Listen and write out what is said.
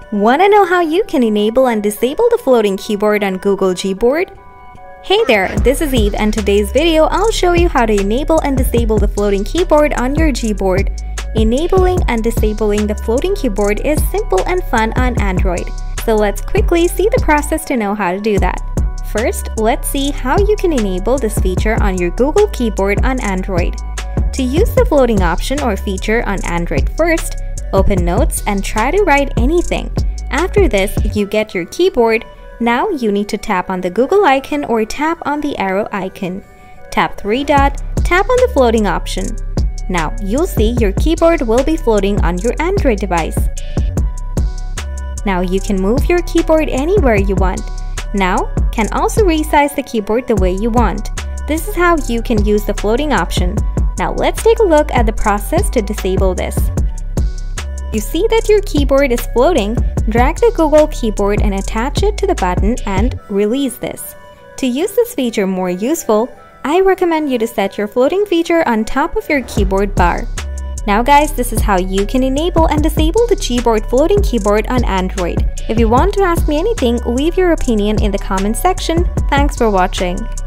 Want to know how you can enable and disable the floating keyboard on Google Gboard? Hey there, this is Eve, and today's video I'll show you how to enable and disable the floating keyboard on your Gboard. Enabling and disabling the floating keyboard is simple and fun on Android. So let's quickly see the process to know how to do that. First, let's see how you can enable this feature on your Google keyboard on Android. To use the floating option or feature on Android, first, open Notes and try to write anything. After this, you get your keyboard. Now you need to tap on the Google icon or tap on the arrow icon. Tap 3 dot, tap on the floating option. Now you'll see your keyboard will be floating on your Android device. Now you can move your keyboard anywhere you want. Now can also resize the keyboard the way you want. This is how you can use the floating option. Now let's take a look at the process to disable this. You see that your keyboard is floating, drag the Google keyboard and attach it to the button and release this. To use this feature more useful, I recommend you to set your floating feature on top of your keyboard bar. Now guys, this is how you can enable and disable the Gboard floating keyboard on Android. If you want to ask me anything, leave your opinion in the comment section. Thanks for watching.